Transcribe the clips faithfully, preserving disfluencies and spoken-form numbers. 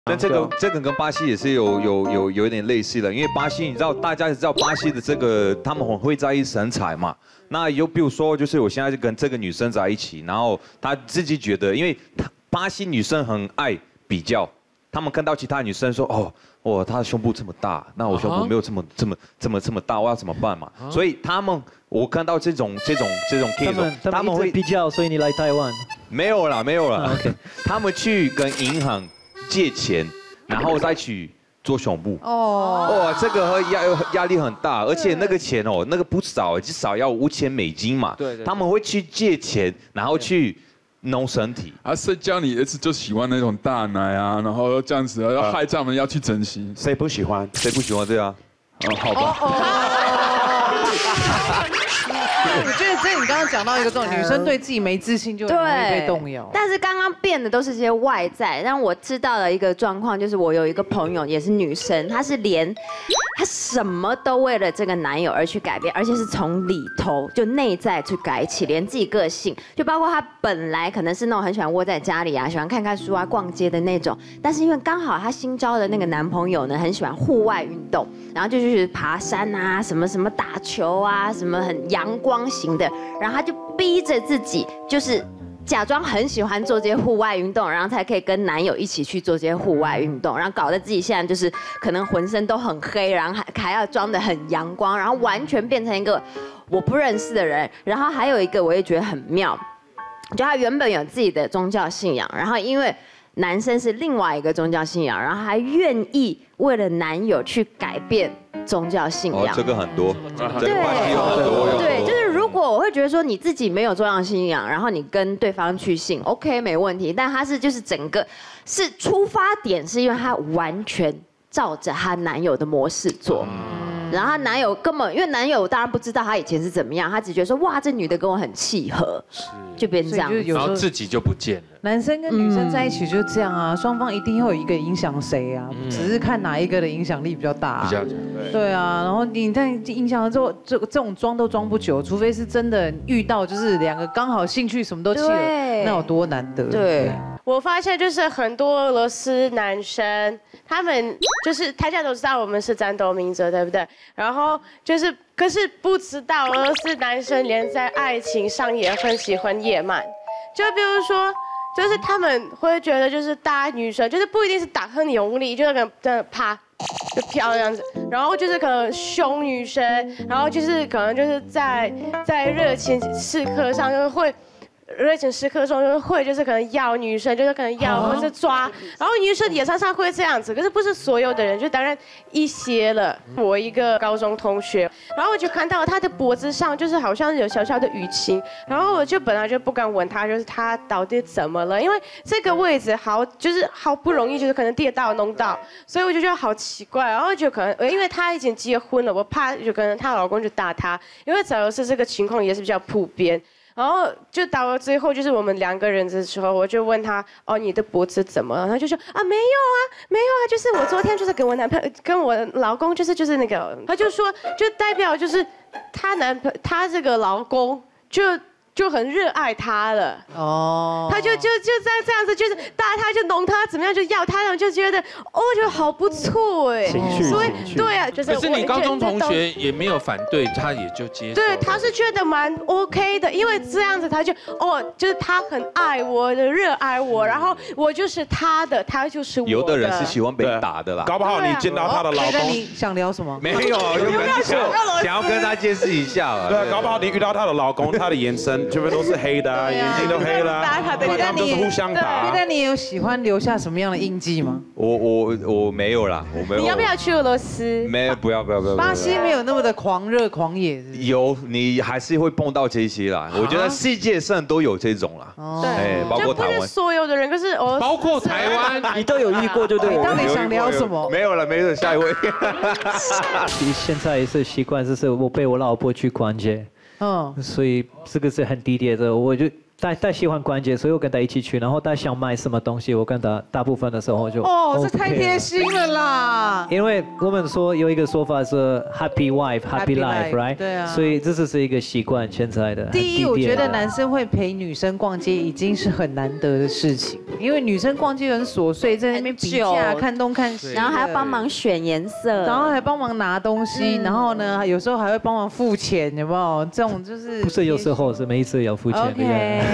但这个这个跟巴西也是有有有有一点类似的，因为巴西你知道大家也知道巴西的这个他们很会在意身材嘛。那有比如说就是我现在就跟这个女生在一起，然后她自己觉得，因为她巴西女生很爱比较，她们看到其他女生说哦哦她的胸部这么大，那我胸部没有这么这么这么这么大，我要怎么办嘛？所以他们我看到这种这种这种 case， 他们会比较，所以你来台湾？ 没有啦没有啦 ，OK， 他们去跟银行借钱，然后再去做胸部。哦，哇，这个压压力很大，而且那个钱哦，那个不少，至少要五千美金嘛。对对。他们会去借钱，然后去弄身体。 啊，谁叫你儿子就喜欢那种大奶啊，然后这样子，要害他们要去整形。 谁不喜欢？ 谁不喜欢这样？ 哦，好吧。 我觉得这你刚刚讲到一个重点，女生对自己没自信就很容易被动摇。 但是刚刚变的都是这些外在，但我知道的一个状况就是，我有一个朋友也是女生，她是连她什么都为了这个男友而去改变，而且是从里头就内在去改起，连自己个性，就包括她本来可能是那种很喜欢窝在家里啊，喜欢看看书啊、逛街的那种，但是因为刚好她新交的那个男朋友呢，很喜欢户外运动，然后就去爬山啊，什么什么打球啊，什么很阳光型的，然后她就逼着自己就是假装很喜欢做这些户外运动，然后才可以跟男友一起去做这些户外运动，然后搞得自己现在就是可能浑身都很黑，然后还还要装得很阳光，然后完全变成一个我不认识的人。然后还有一个我也觉得很妙，就他原本有自己的宗教信仰，然后因为男生是另外一个宗教信仰，然后还愿意为了男友去改变宗教信仰。 哦，这个很多， 对， 这个关系有很多。 对，就是如果我会觉得说你自己没有宗教信仰，然后你跟对方去信 ，OK 没问题。但他是就是整个是出发点是因为他完全照着她男友的模式做。然后她男友根本，因为男友当然不知道她以前是怎么样，他只觉得说哇，这女的跟我很契合，就变成这样， 然后自己就不见了。 男生跟女生在一起就是这样啊，双方一定会有一个影响谁啊，只是看哪一个的影响力比较大。 比较对啊，然后你在影响了之后，这这种装都装不久，除非是真的遇到就是两个刚好兴趣什么都契合，那有多难得？ 对。 我发现就是很多俄罗斯男生，他们就是大家都知道我们是战斗民族，对不对？然后就是，可是不知道俄罗斯男生连在爱情上也很喜欢野蛮。就比如说，就是他们会觉得就是打女生，就是不一定是打很用力，就是可能真的啪就飘这样子，然后就是可能凶女生，然后就是可能就是在在热情时刻上就会。热情时刻中就是会，就是可能要女生，就是可能要或者抓，然后女生也常常会这样子，可是不是所有的人，就当然一些了。我一个高中同学，然后我就看到他的脖子上就是好像有小小的淤青，然后我就本来就不敢问他，就是他到底怎么了，因为这个位置好就是好不容易就是可能跌倒弄到，所以我就觉得好奇怪，然后就可能因为他已经结婚了，我怕就可能她老公就打她，因为假如是这个情况也是比较普遍。然后就到了最后，就是我们两个人的时候，我就问他，哦，你的脖子怎么了？他就说啊，没有啊，没有啊，就是我昨天就是跟我男朋友、跟我老公，就是就是那个，他就说，就代表就是他男朋他这个老公就。就很热爱他了哦，他就就就在这样子，就是大他就弄他怎么样就要他，然后就觉得哦，就好不错哎，所以对啊，就是。 可是你高中同学也没有反对，他也就接受。 对，他是觉得蛮 OK 的，因为这样子他就哦，就是他很爱我的，热爱我，然后我就是他的，他就是我的。 有的人是喜欢被打的啦， 搞不好你见到他的老公， 你想聊什么？ 没有，有人想想要跟他见识一下了。 对，搞不好你遇到他的老公，他的眼神。全部都是黑的，眼睛都黑了，他们就是互相打。 那你有喜欢留下什么样的印记吗？ 我我我没有啦，我没有。 你要不要去俄罗斯？ 没有，不要不要不要。 巴西没有那么的狂热狂野。 有，你还是会碰到这些啦。我觉得世界上都有这种啦。 对， 包括台湾。 就不是所有的人，可是哦， 包括台湾， 你都有遇过，对不对？ 你到底想聊什么？ 没有了，没有了，下一位。 现在是习惯，就是我陪我老婆去逛街。嗯，所以这个是很低劣的，我就他他喜欢逛街，所以我跟他一起去。然后他想买什么东西，我跟他大部分的时候就哦，这 OK 太贴心了啦。 因为我们说有一个说法是 happy wife happy Happy life life， right？ 对啊所以这只是一个习惯，现在的。 第一，我觉得男生会陪女生逛街已经是很难得的事情，因为女生逛街很琐碎，在那边比价、 很久看东看西， 然后还要帮忙选颜色， 然后还帮忙拿东西， 嗯然后呢，有时候还会帮忙付钱，有没有？这种就是不是有时候是每一次要付钱的。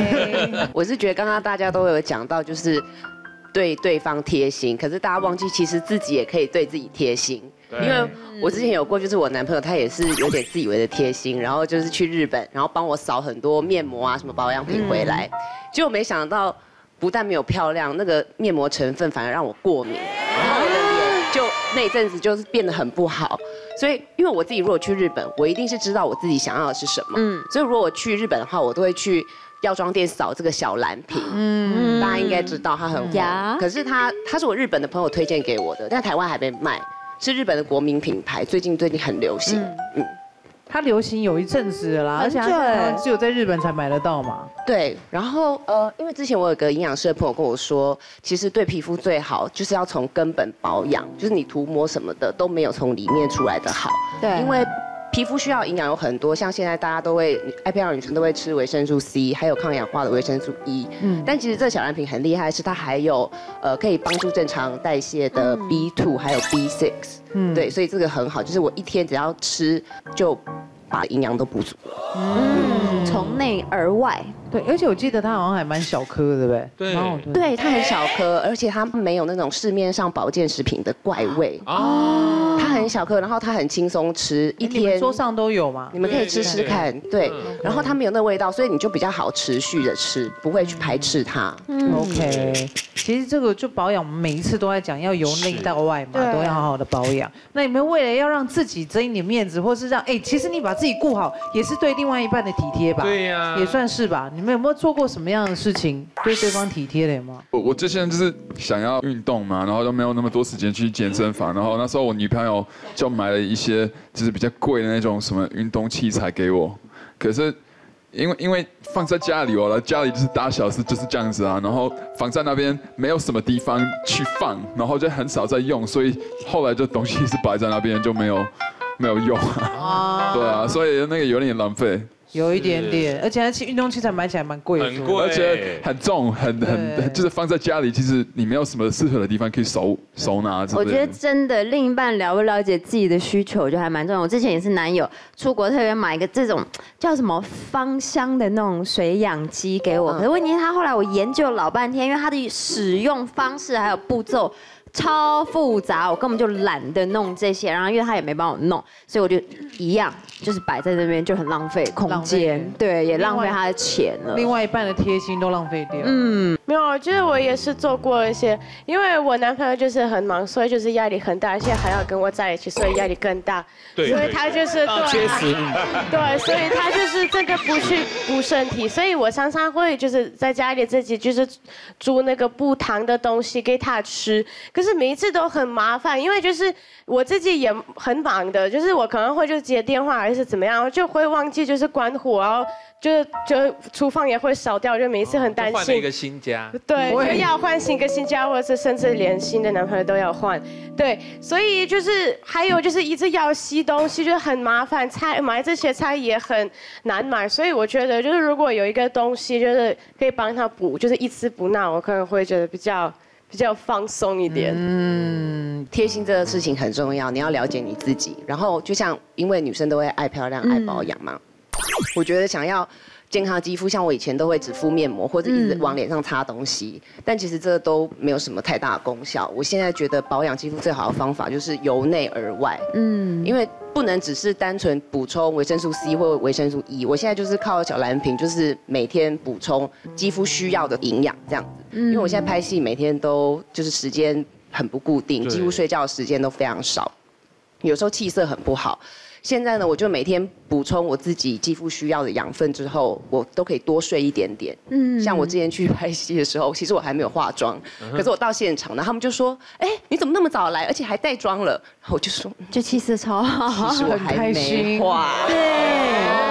OK， 我是觉得刚刚大家都有讲到，就是对对方贴心，可是大家忘记，其实自己也可以对自己贴心。因为我之前有过，就是我男朋友他也是有点自以为的贴心，然后就是去日本，然后帮我扫很多面膜啊、什么保养品回来，结果没想到不但没有漂亮，那个面膜成分反而让我过敏，然后我的脸就那一阵子就是变得很不好。所以，因为我自己如果去日本，我一定是知道我自己想要的是什么。嗯，所以如果我去日本的话，我都会去药妆店扫这个小蓝瓶。嗯，大家应该知道它很红。可是它它是我日本的朋友推荐给我的，但台湾还没卖，是日本的国民品牌，最近最近很流行。嗯， 它流行有一阵子了啦，而且它只有在日本才买得到嘛。 对，然后呃，因为之前我有个营养师的朋友跟我说，其实对皮肤最好就是要从根本保养，就是你涂抹什么的都没有从里面出来的好。 对， 因为皮肤需要营养有很多，像现在大家都会爱漂亮女生都会吃维生素 C， 还有抗氧化的维生素 E。嗯，但其实这小蓝瓶很厉害，是它还有呃可以帮助正常代谢的 B 二 还有 B 六。嗯，对，所以这个很好，就是我一天只要吃就把营养都补足了。 嗯，从内而外。 对，而且我记得它好像还蛮小颗的，对不对？ 对蛮好的对，它很小颗，而且它没有那种市面上保健食品的怪味。哦，它很小颗，然后它很轻松吃，一你们天桌上都有吗？ 你们可以吃吃看。对，然后它没有那味道，所以你就比较好持续的吃，不会去排斥它。 嗯 OK，其实这个就保养，我们每一次都在讲要由内到外嘛，都要好好的保养。那你们为了要让自己争一点面子，或是让哎，其实你把自己顾好，也是对另外一半的体贴吧？ 对呀， 也算是吧。你们有没有做过什么样的事情对对方体贴的？有吗？ 我我之前就是想要运动嘛，然后都没有那么多时间去健身房，然后那时候我女朋友就买了一些就是比较贵的那种什么运动器材给我，可是因为因为放在家里哦，家里就是大小是就是这样子啊，然后放在那边没有什么地方去放，然后就很少在用，所以后来这东西是摆在那边就没有没有用啊，对啊，所以那个有点浪费。 有一点点，而且它运动器材买起来蛮贵的， 很贵， 而且很重，很很就是放在家里，其实你没有什么适合的地方可以收收纳之类的。 我觉得真的另一半了不了解自己的需求就还蛮重要。我之前也是男友出国特别买一个这种叫什么芳香的那种水养机给我，可是问题是他后来我研究老半天，因为它的使用方式还有步骤超复杂，我根本就懒得弄这些，然后因为他也没帮我弄，所以我就一样就是摆在那边就很浪费空间，对，也浪费他的钱了。 另外一半的贴心都浪费掉。 嗯，没有，就是我也是做过一些，因为我男朋友就是很忙，所以就是压力很大，而且还要跟我在一起，所以压力更大。 对， 所以他就是对， 确实， 对，所以他就是真的不去顾身体，所以我常常会就是在家里自己就是煮那个不糖的东西给他吃，可是每一次都很麻烦，因为就是我自己也很忙的，就是我可能会就接电话还是怎么样，就会忘记就是关火，然后就就厨房也会烧掉，就每一次很担心。 换了一个新家。 对，就要换新个新家，或者是甚至连新的男朋友都要换。对，所以就是还有就是一直要洗东西，就很麻烦，菜买这些菜也很难买，所以我觉得就是如果有一个东西就是可以帮他补，就是一丝不闹，我可能会觉得比较。比较放松一点。 嗯，贴心这个事情很重要，你要了解你自己。然后就像因为女生都会爱漂亮、爱保养嘛，我觉得想要健康肌肤，像我以前都会只敷面膜或者一直往脸上擦东西，但其实这都没有什么太大的功效。我现在觉得保养肌肤最好的方法就是由内而外，嗯，因为不能只是单纯补充维生素 C 或维生素 E， 我现在就是靠小蓝瓶，就是每天补充肌肤需要的营养这样子。因为我现在拍戏每天都就是时间很不固定，几乎睡觉的时间都非常少，有时候气色很不好。现在呢，我就每天补充我自己肌肤需要的养分之后，我都可以多睡一点点。嗯，像我之前去拍戏的时候，其实我还没有化妆，可是我到现场呢，他们就说：“哎，你怎么那么早来，而且还带妆了？”然后我就说：“ 就气色超好， 其实我还没化。” 对。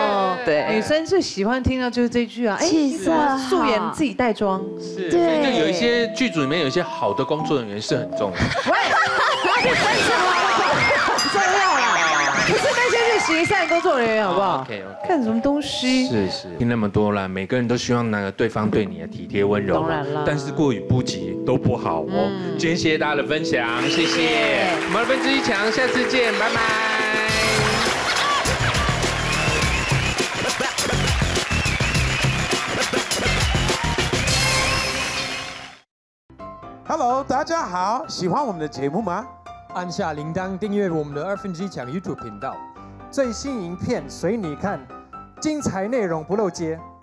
对， 女生最喜欢听到就是这句啊，哎， 气色好素颜自己带妆， 是，所以就有一些剧组里面有一些好的工作人员是很重要的。 喂，真是很重要啦，不是那些是行善工作人员，好不好 ？OK OK。 看什么东西？ 是是，听那么多了，每个人都希望那个对方对你的体贴温柔， 当然啦， 但是过于不及都不好哦。今天谢谢大家的分享，谢谢。我们分之一强，下次见，拜拜。 Hello， 大家好，喜欢我们的节目吗？ 按下铃铛订阅我们的二分之一强 YouTube 频道，最新影片随你看，精彩内容不漏接。